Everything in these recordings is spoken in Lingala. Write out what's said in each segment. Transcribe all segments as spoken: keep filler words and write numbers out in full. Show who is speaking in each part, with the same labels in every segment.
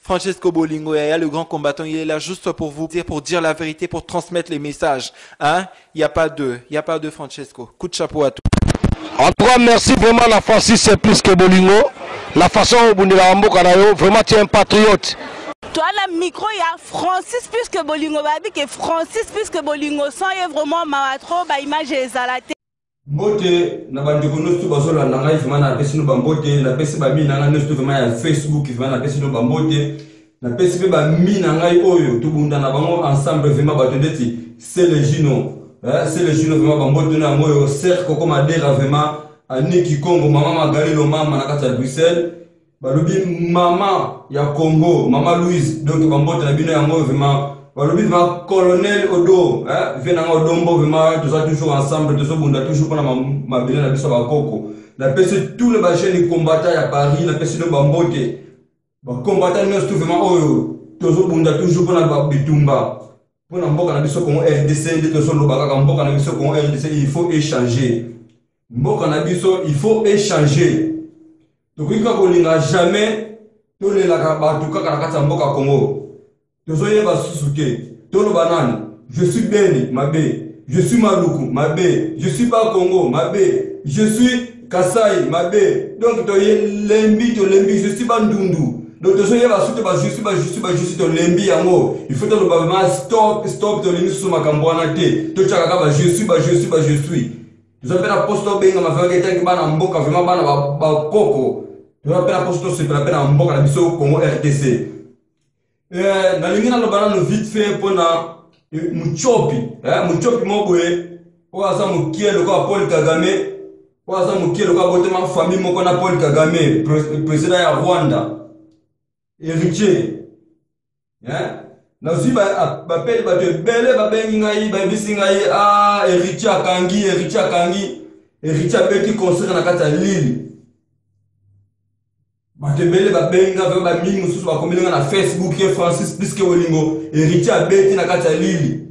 Speaker 1: Francesco Bolingo, Yaya, le grand combattant, il est là juste pour vous dire, pour dire la vérité, pour transmettre les messages. Hein? Il n'y a pas de, il n'y a pas de Francesco. Coup de chapeau à tous.
Speaker 2: En tout cas, merci vraiment la Francis, c'est plus que Bolingo. La façon où vous avez vraiment tu es un patriote.
Speaker 3: Toi, le micro, il y a Francis plus que Bolingo. Que Francis plus que Bolingo. Sans y est vraiment maratro, bah image est zalaté.
Speaker 4: Mbote na bandeko nostu bazola na ngai vraiment na pesi no bambote na pesi ba mi na ngai nostu vraiment ya Facebook vraiment na pesi no bambote na pesi pe ba mi na ngai oyo tubunda na bango ensemble vraiment bato ndeti c'est le gino hein c'est le gino vraiment bambote na moyo cercle comme adera vraiment aniki Congo mama Magali lo mama na kata Bruxelles balobi mama ya Congo mama Louise donc bambote na bino ya moyo vraiment balobi ma colonel Odo hein venant Odombo vraiment tous ça toujours ensemble tous bunda toujours pour ma ma bina na biso ba koko na pesi tous les bacheni combattants à Paris na pesi no bambote ba combattants nous tout vraiment oyo tous bunda toujours pour na ba bitumba pour na mboka na biso Congo R D C de tous lo baka mboka na biso Congo R D C il faut échanger mboka na biso il faut échanger donc il faut qu'on jamais tous les la ba tout ka kata mboka Congo. Je suis Beni, Mabé. Je suis Maluku, Mabé. Je suis pas Congo, Mabé. Je suis Kassai, Mabé. Donc, tu es Lembi, tu es Lembi. Je suis Bandundu. Donc, tu es je suis pas, je suis pas, je suis pas, je suis Lembi, Amo. Il faut que tu stop, stop, tu es Lembi sur ma cambouana. Tu es je suis pas, je suis pas, je suis. Tu appelles la poste benga, ma frère, qui est en Mboka, vraiment, ba Koko. Tu appelles la poste, c'est la peine en Mboka, la mission Congo R T C. Euh, na lingina lo bana no vite fait pour na muchopi eh muchopi mobwe o asa mukielo ko Paul Kagame o asa mukielo ko bote ma famille moko na Paul Kagame président ya Rwanda héritier eh na ziba ba pele ba te bele ba bengi ngai ba bisi ngai ah héritier akangi héritier akangi héritier beti conseiller na kata Lille Matebele ba benga ba mingi mususu ba komelinga na Facebook ke Francis Biske Bolingo héritier abeti na kata Lili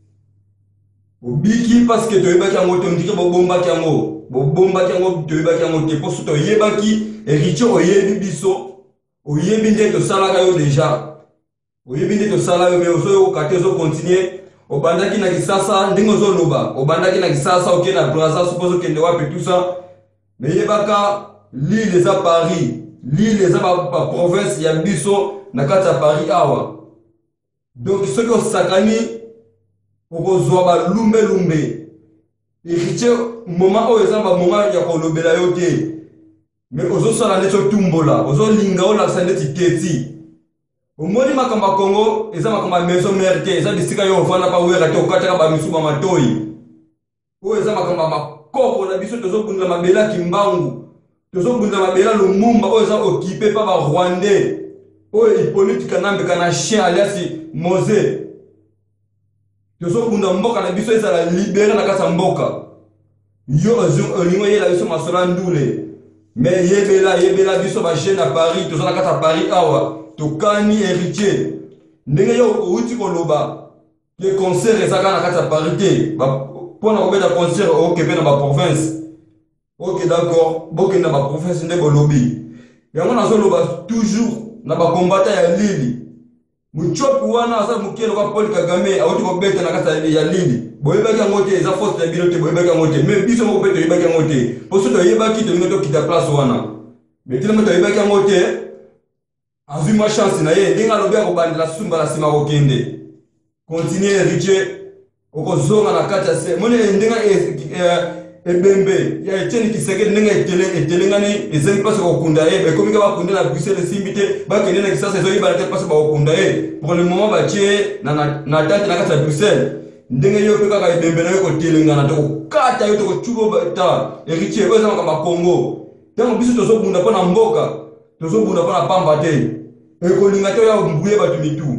Speaker 4: obiki parce que toyeba ki ango tondike bo bomba ki ango bo bomba ki ango toyeba ki ango te poso to yeba ki héritier oyebi biso oyebi nde to sala ka yo déjà oyebi nde to sala yo mais ozo okate ozo continuer obandaki na kisasa ndingo zo loba obandaki na kisasa ok na Brazza suppose que wapi tout ça mais yebaka Lille les à Paris Lille les a ma province ya biso na kata Paris awa donc ce que sakani oko zwa ba lumbe lumbe héritier moment o ezamba moment ya kolobela yo te mais ozo sala neto tumbola ozo linga ola sandeti teti omoni makamba Congo ezama kama maison mère te eza bisika yo vana pa wera te okataka ba misuba matoi o ezama kama makoko na biso tozo bundla mabela kimbangu tozo bunda mabela lumumba oza occupé par ba Rwandais o Hippolyte Kanambe kana chien alias Mose tozo bunda mboka na biso ezala libéré na kasa mboka yo ozo olingo yela biso masola ndule mais yebela yebela biso ba chaîne à Paris tozo na kata Paris awa tokani héritier ndenge yo uti koloba ke concert ezaka na kata Paris te ba pona kobeta concert o kebe na ba province. Ok d'accord, boke na ba province nde bolobi. Yango na zoloba toujours na ba combattant ya Lili. Muchopi wana asa mukelo kwa Paul Kagame awuti ko beta na kata ya Lili. Boyeba ki ngote eza force ya bilote boyeba ki ngote. Mais biso mo beta yeba ki ngote. Poso to yeba ki to ngoto kita place wana. Mais tile mo to yeba ki ngote. Azu ma chance na ye ndinga lobi ko bandela sumba la sima ko kende. Continuer héritier oko zonga na kata se. Mone ndinga eh ebembe ya eteni kiseke ndenge etele etele ngani ezeli passe ko kunda e be komika ba kunda na Bruxelles simbite ba kende na kisasa ezoli ba te passe ba ko kunda e pour le moment ba tie na na tante na kata Bruxelles ndenge yo peka ka ebembe na yo ko telenga na to kata yo to ko chubo ba ta héritier ba zama kama Congo tango biso tozo bunda pona mboka tozo bunda pona pamba te e ko linga to ya mbuye ba tumitu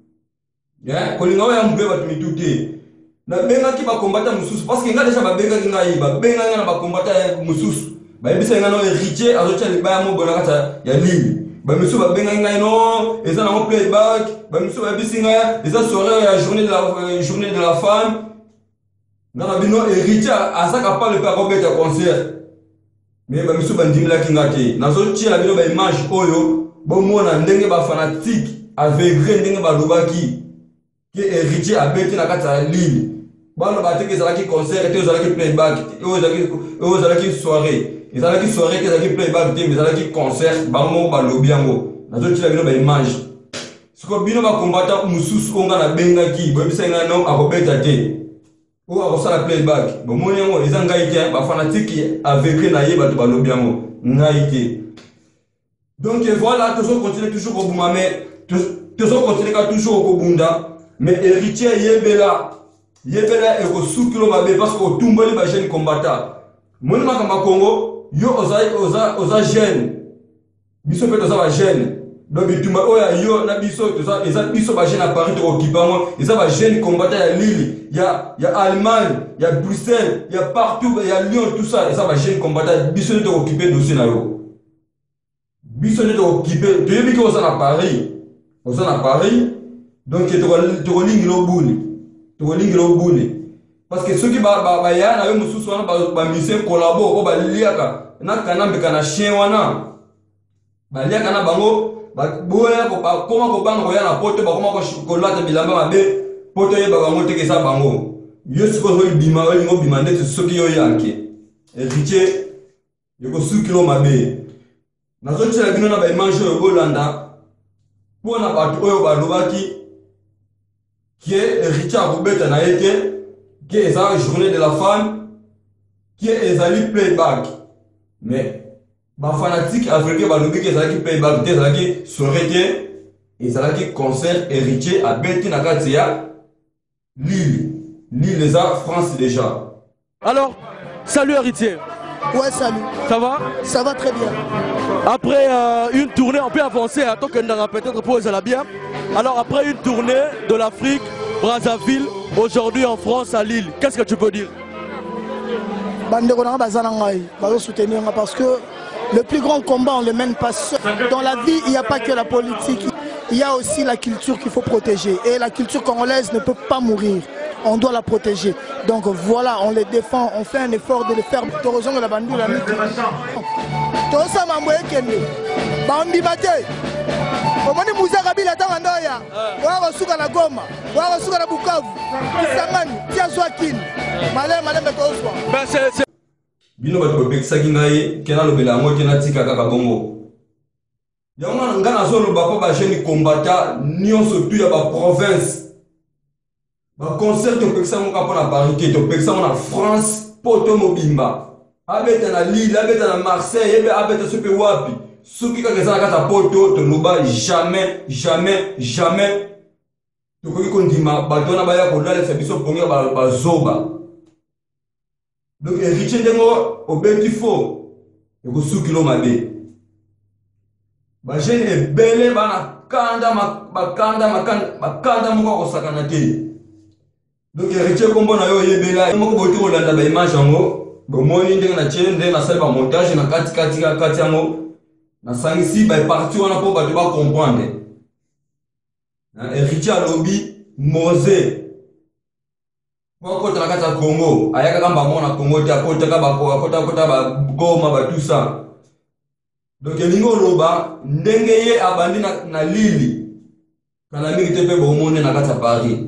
Speaker 4: ya ko linga ya mbuye ba tumitu te na benga ki ba combattre mususu parce que nga déjà ba benga ki nga yiba benga nga na ba combattre mususu ba yebisa nga no héritier azocha libaya mo bona kata ya Lille ba mususu ba benga nga no eza na mo playback ba mususu ba yebisi nga eza soirée ya journée de la journée de la femme nga na bino héritier azaka pas le pas robeta concert mais ba mususu ba ndimila ki nga te nazo tia la bino ba image oyo bon mona ndenge ba fanatique aveugle ndenge ba lobaki que héritier abeti na kata Lille bano bateke ezalaki concert te ezalaki playback ezalaki ezalaki soirée ezalaki soirée te ezalaki playback te ezalaki concert bango balobi yango nazotila bino ba image siko bino ba combattant mususu onga na bengaki boyebisa nga non akobeta te o akosala playback bomoni yango eza ngai te ba fanatique aveugle na ye bato balobi yango ngai te. Donc voilà, toujours continuer toujours au bouma, mais toujours continuer toujours au bunda, mais héritier yebela, yebela et au soukilo mabe parce qu'au tumboli ba jeune combattant. Moi na kama Congo, yo oza oza oza jeune, biso pe oza ba jeune. Donc bitumba oya yo na biso oza eza biso ba jeune à Paris to occupant, eza ba jeune combattant ya Lille, ya ya Allemagne, ya Bruxelles, ya partout, ya Lyon tout ça, eza ba jeune combattant biso to occuper dossier na yo. Bisonne de occupé, tu es bien qu'on à Paris, on à Paris, donc tu as ligne au bout, tu as ligne au bout. Parce que ceux qui ba ba ba ya na yo mususu wana ba ba mission collabo ba liaka na kana mbeka na chien wana ba liaka na bango ba boya ko ba koma ko bango ya na poto ba koma ko chocolat bilamba mabe poto ye ba bango teke sa bango yo siko zo bima wa lingo bima ndete ceux qui yo yanke héritier yo ko su kilo mabe. Nazochi la bino na ba image yo Bolanda pour na ba oyo ba lobaki qui est Richard Robert na été qui est la journée de la femme qui est ezali playback mais ba fanatique africain ba lobi qui ezali playback des ezali soirée ezali concert héritier à beti na katia Lille Lille les a France déjà.
Speaker 5: Alors salut héritier.
Speaker 6: Ouais, salut.
Speaker 5: Ça va?
Speaker 6: Ça va très bien.
Speaker 5: Après euh, une tournée, on peut avancer à tant qu'on aura peut-être pour la bien. Alors après une tournée de l'Afrique, Brazzaville, aujourd'hui en France à Lille, qu'est-ce que tu peux dire?
Speaker 6: Soutenir parce que le plus grand combat on ne le mène pas seul. Dans la vie, il n'y a pas que la politique, il y a aussi la culture qu'il faut protéger. Et la culture congolaise ne peut pas mourir. On doit la protéger. Donc voilà, on les défend, on fait un effort de les faire. Heureusement la bandou la mythe. Tout ça m'a envoyé Kende. Bambi Bate. Omoni Moussa Kabila Tangandoya. Wara Suka na Goma. Wara Suka na Bukavu. Kisangani. Tia Joaquin. Malé malé metoswa.
Speaker 5: Ben c'est
Speaker 4: bino bato bopekisa ngai kena lobela ngo kena tika kaka bongo. Yango ngana zo loba pa ba jeune combattant nyonso tu ya ba province. Ba concert to pekisa mo ka pona Paris to pekisa mo na France poto mobimba. Abeta na Lille, abeta na Marseille, ebe abeta sope wapi. Soki ka kesa kata poto to loba jamais jamais jamais. To ko ko ndima ba dona ba ya ko dale biso ponga ba ba zoba. Donc héritier dengo obeti fo e ko su kilo mabe. Ba jeune e bele bana kanda ma kanda makanda makanda mo ko sakana te. Donc héritier kombo na yo yebela mo ko boti ko landa ba image yango bo moni ndenge na chene ndenge na sala ba montage na kati kati kati yango na sangisi ba parti wana po ba to ba comprendre. Héritier lobby Mose pour côté la carte Congo ayaka kamba mona Congo te akota ka ba kota kota ba Goma ba tout ça. Donc elingo loba ndenge ye abandi na, na Lille kana mingi te pe bo monde na kata Paris.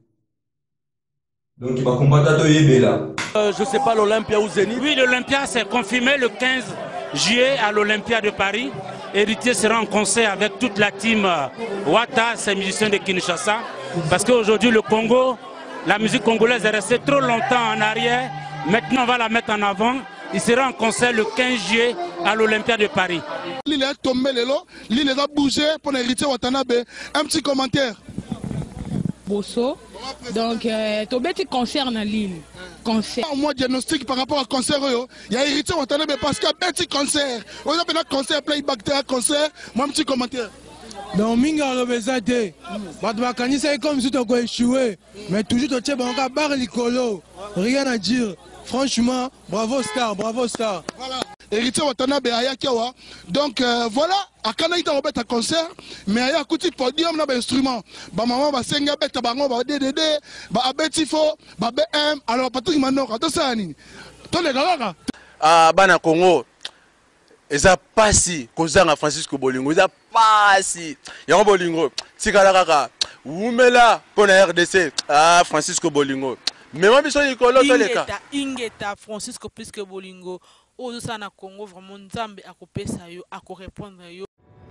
Speaker 4: Donc il va combattre to yebela.
Speaker 5: Euh, je sais pas l'Olympia ou Zénith.
Speaker 7: Oui, l'Olympia s'est confirmé le quinze juillet à l'Olympia de Paris. Héritier sera en concert avec toute la team Wata, ces musiciens de Kinshasa. Parce qu'aujourd'hui, le Congo, la musique congolaise est restée trop longtemps en arrière. Maintenant, on va la mettre en avant. Il sera en concert le quinze juillet à l'Olympia de Paris.
Speaker 8: L'île est tombée, l'île a bougé pour l'héritier Watanabe. Un petit commentaire.
Speaker 9: Bosso. Donc, euh, ton petit concert dans l'île. Concert.
Speaker 8: Moi, diagnostic par rapport à concert, il y a héritier Watanabe parce qu'il y a un petit concert. On a un concert, playback, concert. Moi, un petit commentaire.
Speaker 10: Donc, minga l'obésité. Badbakani, c'est comme si tu as échoué. Mais toujours, tu as un bar licolo. Rien à dire. Franchement, bravo Star, bravo Star.
Speaker 8: Voilà. Héritier Watanabe Ayakiawa. Donc euh, voilà, à Kanaïta on bet un concert, mais il y a un petit podium dans l'instrument. Ba maman va senga beta bango ba D D D, ba abetifo, ba B M. Alors Patrick Manora, tout ça ni. Toi les
Speaker 11: Ah bana Congo. Eza pasi kozanga Francisco Bolingo. Eza pasi yango bolingo tikala kaka umela pona R D C ah Francisco Bolingo mais biso likolo toleka
Speaker 12: ingeta Francisco plus que Bolingo ozo sana Congo vraiment nzambe akopesa yo akorépondre yo